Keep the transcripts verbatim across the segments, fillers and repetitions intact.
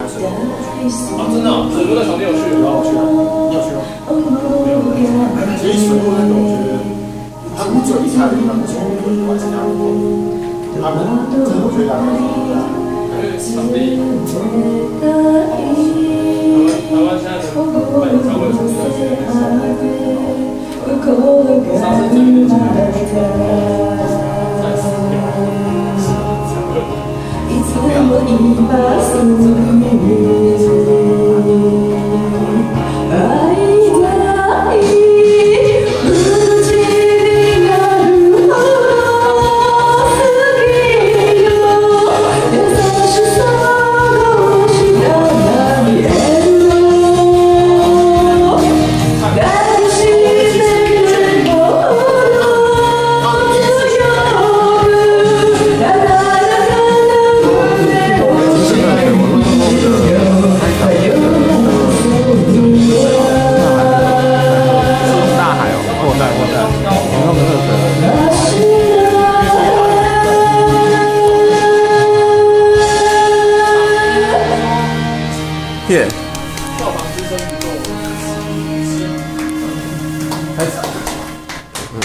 啊，真的、哦，水路那场你有去？有去啊，你有去吗？没有。其实水路那个，我觉得它不只有一家地方不错，我还是这样过。他们真的我觉得两个因为场地，台湾现在的办演唱会场地是那个上次这边的这个三十秒，一次我一把手。 耶！ 票房之争不够，开始。嗯。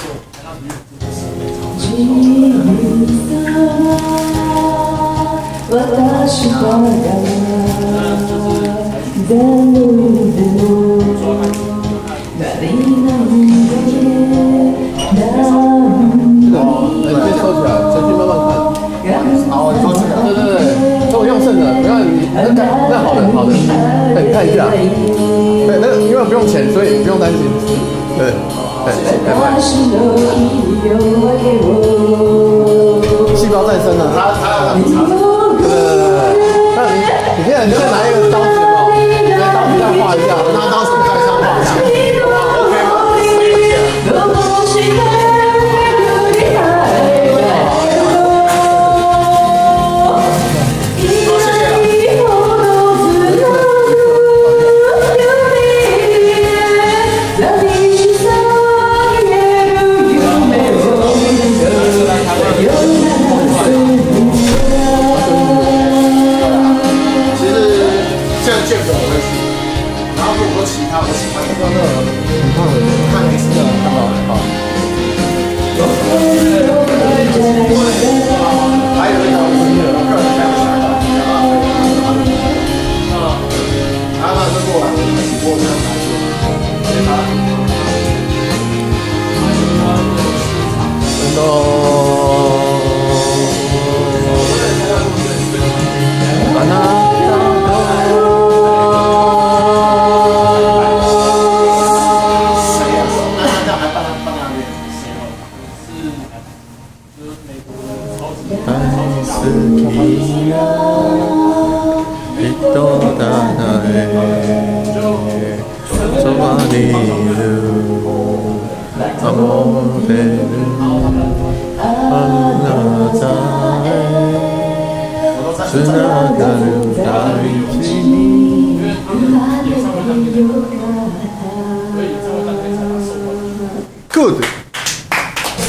好，你说这个。对对对，那我用剩的，不要你那那好的好的，那你看一下。对，那因为不用钱，所以不用担心。对，对，拜拜。细胞再生了，他他对对对对，那你你现在你现在拿一个刀子哦，拿刀子这样画一下，拿刀子再这样画一下 ，OK 吗？Good.